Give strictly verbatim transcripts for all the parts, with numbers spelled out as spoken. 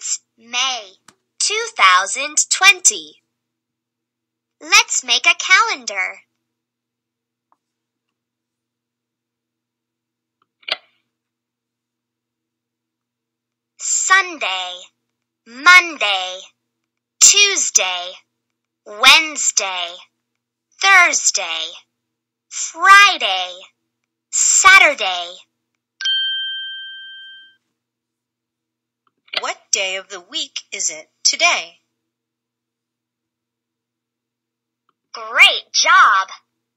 It's May two thousand twenty. Let's make a calendar. Sunday, Monday, Tuesday, Wednesday, Thursday, Friday, Saturday. What day of the week is it today? Great job!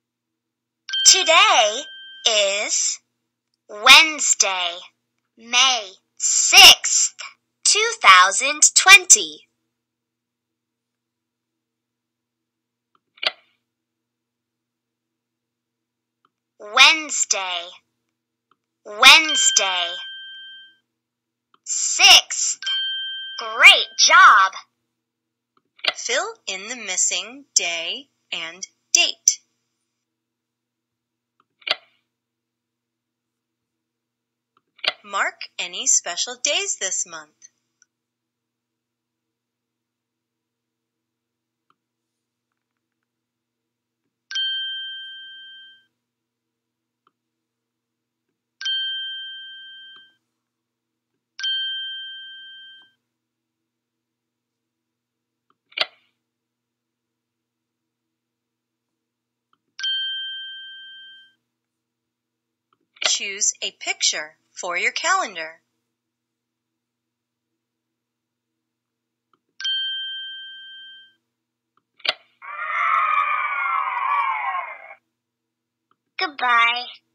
Today is Wednesday, May sixth, two thousand twenty. Wednesday, Wednesday, sixth. Great job! Fill in the missing day and date. Mark any special days this month. Choose a picture for your calendar. Goodbye.